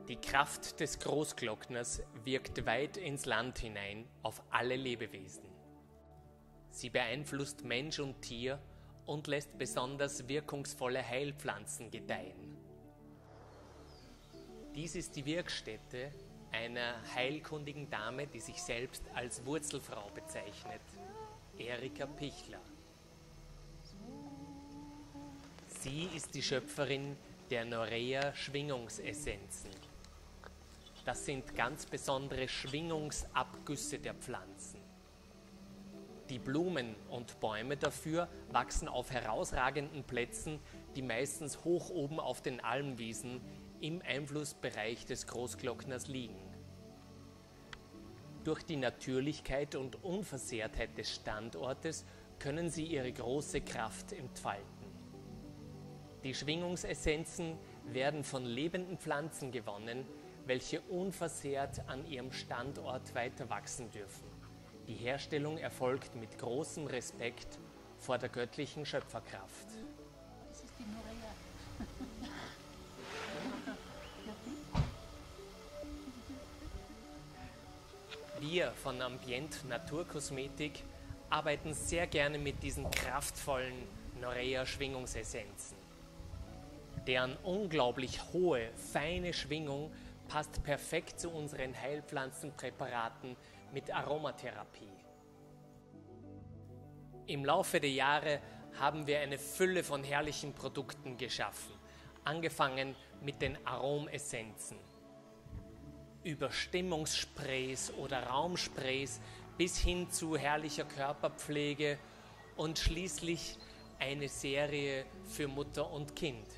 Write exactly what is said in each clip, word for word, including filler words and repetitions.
Die Kraft des Großglockners wirkt weit ins Land hinein auf alle Lebewesen. Sie beeinflusst Mensch und Tier und lässt besonders wirkungsvolle Heilpflanzen gedeihen. Dies ist die Wirkstätte einer heilkundigen Dame, die sich selbst als Wurzelfrau bezeichnet, Erika Pichler. Sie ist die Schöpferin der Norea Schwingungsessenzen. Das sind ganz besondere Schwingungsabgüsse der Pflanzen. Die Blumen und Bäume dafür wachsen auf herausragenden Plätzen, die meistens hoch oben auf den Almwiesen im Einflussbereich des Großglockners liegen. Durch die Natürlichkeit und Unversehrtheit des Standortes können sie ihre große Kraft entfalten. Die Schwingungsessenzen werden von lebenden Pflanzen gewonnen, welche unversehrt an ihrem Standort weiter wachsen dürfen. Die Herstellung erfolgt mit großem Respekt vor der göttlichen Schöpferkraft. Das ist die Norea. Wir von Ambient Naturkosmetik arbeiten sehr gerne mit diesen kraftvollen Norea Schwingungsessenzen. Deren unglaublich hohe, feine Schwingung passt perfekt zu unseren Heilpflanzenpräparaten mit Aromatherapie. Im Laufe der Jahre haben wir eine Fülle von herrlichen Produkten geschaffen, angefangen mit den Aromessenzen, über Stimmungssprays oder Raumsprays bis hin zu herrlicher Körperpflege und schließlich eine Serie für Mutter und Kind.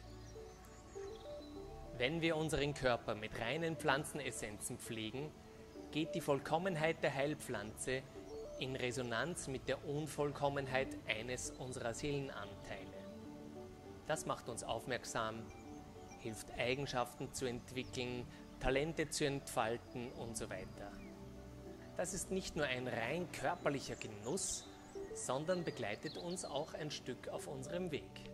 Wenn wir unseren Körper mit reinen Pflanzenessenzen pflegen, geht die Vollkommenheit der Heilpflanze in Resonanz mit der Unvollkommenheit eines unserer Seelenanteile. Das macht uns aufmerksam, hilft Eigenschaften zu entwickeln, Talente zu entfalten und so weiter. Das ist nicht nur ein rein körperlicher Genuss, sondern begleitet uns auch ein Stück auf unserem Weg.